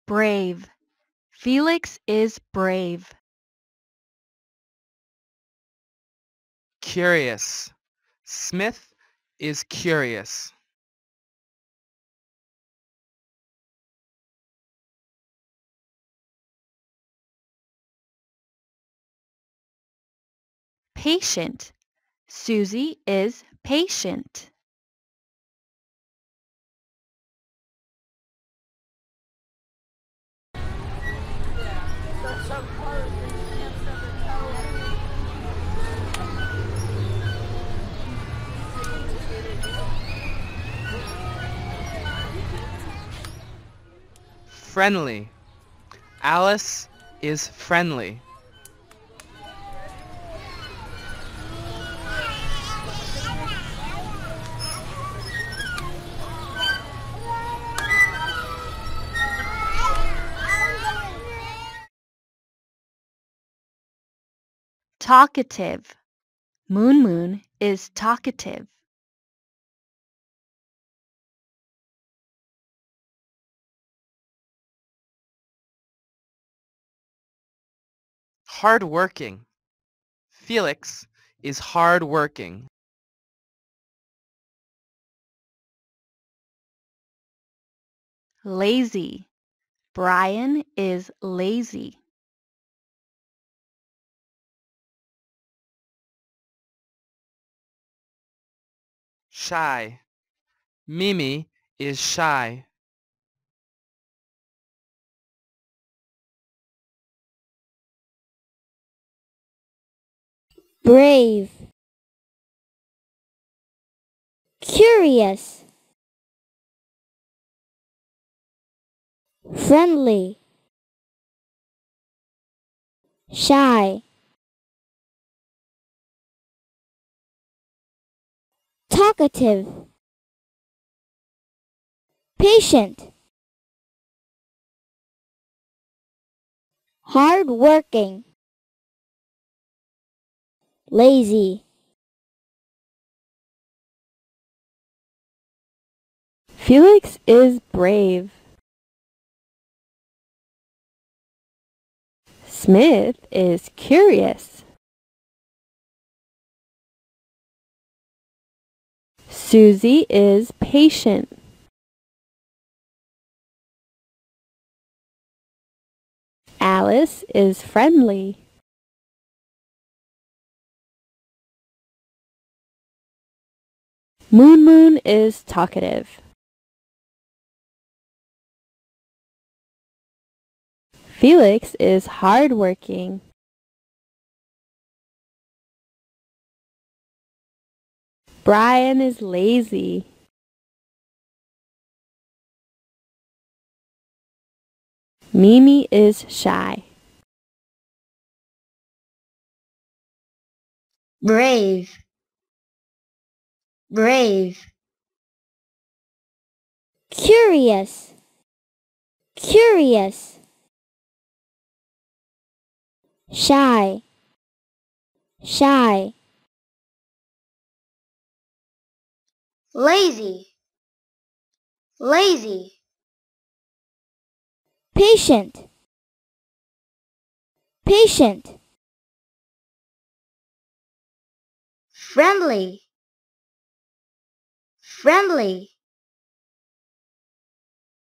brave. Felix is brave. Curious. Smith is curious. Patient. Susie is patient. Friendly. Alice is friendly. Talkative. Moon is talkative. Hardworking. Felix is hardworking. Lazy. Brian is lazy. Shy. Mimi is shy. Brave, curious, friendly, shy, talkative, patient, hardworking, lazy. Felix is brave. Smith is curious. Susie is patient. Alice is friendly. Moon is talkative. Felix is hardworking. Brian is lazy. Mimi is shy. Brave, brave, curious, curious, shy, shy, lazy, lazy, patient, patient, friendly, friendly,